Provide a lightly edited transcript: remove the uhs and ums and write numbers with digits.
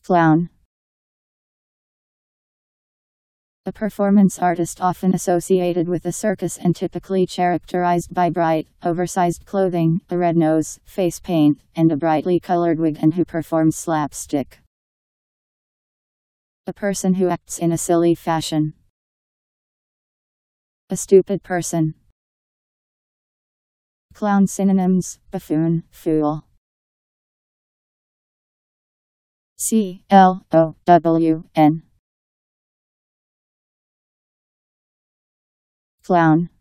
Clown. A performance artist often associated with a circus and typically characterized by bright, oversized clothing, a red nose, face paint, and a brightly colored wig, and who performs slapstick. A person who acts in a silly fashion. A stupid person. Clown synonyms: buffoon, fool. CLOWN. Clown.